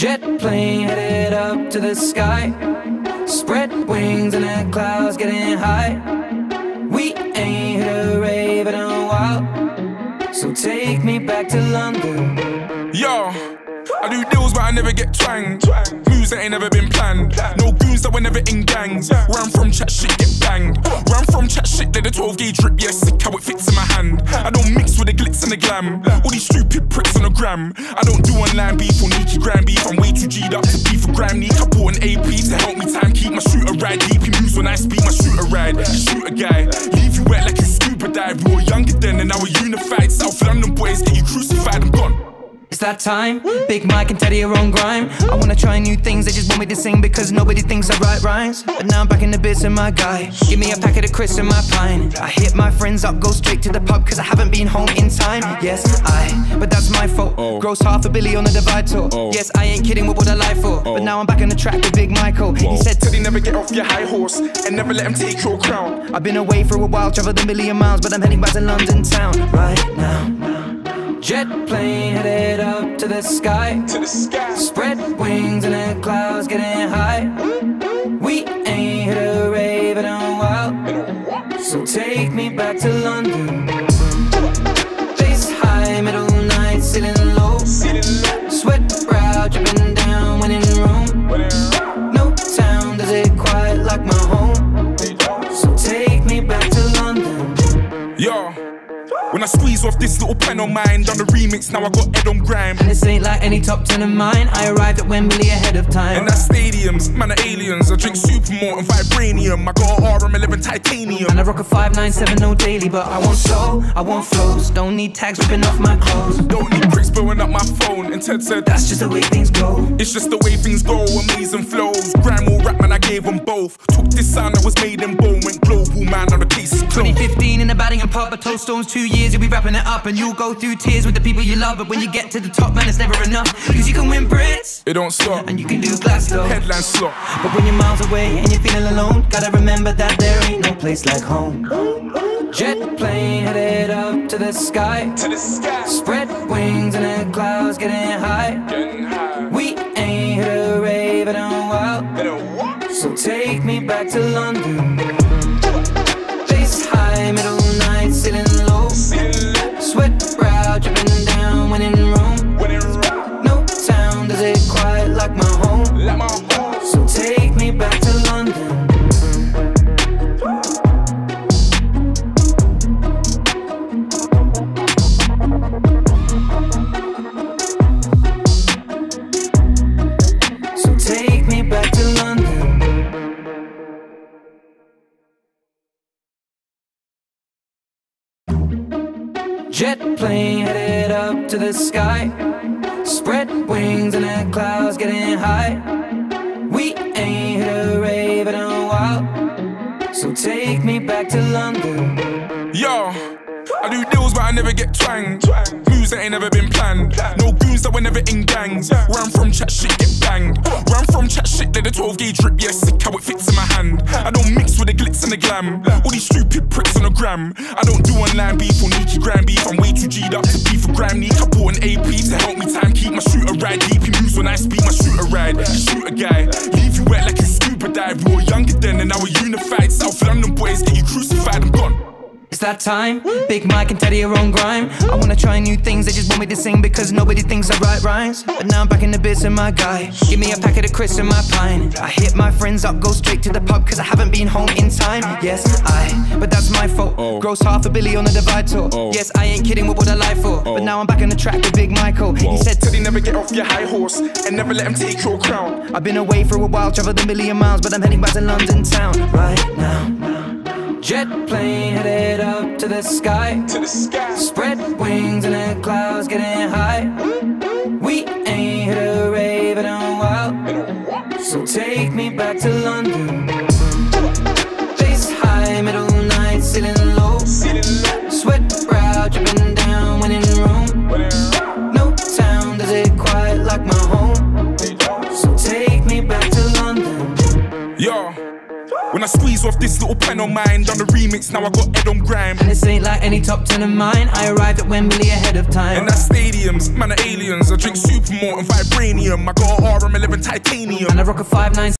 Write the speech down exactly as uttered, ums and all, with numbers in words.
Jet plane headed up to the sky. Spread wings and the clouds getting high. We ain't hit a rave in a while, so take me back to London. Yo, I do deals but I never get twanged. Moves that ain't never been planned. No goons that were never in gangs. Where I'm from, chat shit get banged. Where I'm from, chat shit let the twelve gauge drip. Yeah, sick how it fits in my hand. I don't mix with the glitz and the glam. All these stupid pricks on the gram. I don't do online beef or Nikki Grand beef. I'm way too G'd up to beef for gram. Need I bought an A P to help me time keep my shooter ride. D P moves when I speed my shooter ride. Shoot a guy, leave you wet like you scuba dive. We were younger then and now we're unified. South London boys get you crucified, I'm gone. It's that time, Big Mike and Teddy are on grime. I wanna try new things, they just want me to sing because nobody thinks I write rhymes. But now I'm back in the bits of my guy. Give me a packet of crisps and my pine. I hit my friends up, go straight to the pub cause I haven't been home in time. Yes, I, but that's my fault. oh. Gross half a billy on the Divide tour. oh. Yes, I ain't kidding, what would I lie for? oh. But now I'm back on the track with Big Michael. Whoa. He said Teddy, never get off your high horse and never let him take your crown. I've been away for a while, traveled a million miles, but I'm heading back to London town right now. Jet plane headed up to the sky. To the sky. Spread wings and the clouds getting high. We ain't hit a rave in a while, so take me back to London. Bass high, middle night, ceiling low. Sweat brow dripping down when in room. No town does it quite like my home, so take me back to London. Yo. When I squeeze off this little pen on mine, done the remix, now I got Ed on grime. And this ain't like any top ten of mine, I arrived at Wembley ahead of time. And that's stadiums, man are aliens, I drink Supermort and Vibranium. I got R M eleven titanium. And I rock a five nine seven no daily, but I want soul, I want flows. Don't need tags ripping off my clothes. Don't need bricks blowing up my phone. And Ted said, that's just the way things go. It's just the way things go, amazing flows. Grime or rap, man, I gave them both. Took this sound that was made in bone, went global, man, now the case is closed. twenty fifteen in the batting and pub, I told Stones two years, you'll be wrapping it up. And you'll go through tears with the people you love. But when you get to the top, man, it's never enough. Cause you can win Brits, it don't stop. And you can do Glasgow, headline slot. But when you're miles away and you're feeling alone, gotta remember that there ain't no place like home. Jet plane headed up to the sky. To the sky. Spread wings and the clouds getting high. Getting high. We ain't hit a rave in a while, so take me back to London. Bass high, middle night, ceiling low. Sweat brow dripping down when in room. No town does it quite like my home, so take me back to London. So take me back to London. Jet plane headed up to the sky. Spread wings and the clouds getting high. We ain't hit a rave in a while, so take me back to London. Yo, I do deals but I never get twanged. Moves that ain't never been planned. No goons that were never in gangs. Where I'm from, chat shit get banged. Where I'm from, chat shit let the twelve gauge drip. Yeah, sick how it fits in my hand. I don't mix with the glitz and the glam. All these stupid pricks on the gram. I don't do online beef or Nikki Grand beef. I'm way too G'd up to beef for gram. Need I bought an A P to help me time keep my shooter ride. D P moves when I speed my shooter ride. Shoot a guy, leave you wet like you scuba dive. We were younger then and now we're unified. South London boys get you crucified, I'm gone. It's that time, Big Mike and Teddy are on grime. I wanna try new things, they just want me to sing because nobody thinks I write rhymes. But now I'm back in the bits of my guy. Give me a packet of crisps and my pine. I hit my friends up, go straight to the pub cause I haven't been home in time. Yes, I, but that's my fault. oh. Gross half a billy on the Divide tour. oh. Yes, I ain't kidding, what would I lie for? oh. But now I'm back on the track with Big Michael. Whoa. He said Teddy, never get off your high horse and never let him take your crown. I've been away for a while, traveled a million miles, but I'm heading back to London town right now. Jet plane headed up to the sky. To the sky. Spread wings and the clouds getting high. We ain't hit a rave in a while, so take me back to London. Bass high, middle night, ceiling low. Sweat brow dripping down when in room. No town does it quite like my home, so take me back to London. Yo. When I squeeze off this little pen on mine, done the remix, now I got Ed on grime. And this ain't like any top ten of mine, I arrived at Wembley ahead of time. And that's stadiums, man are aliens, I drink Supermort and Vibranium. I got R from eleven titanium. And I rock a five nine.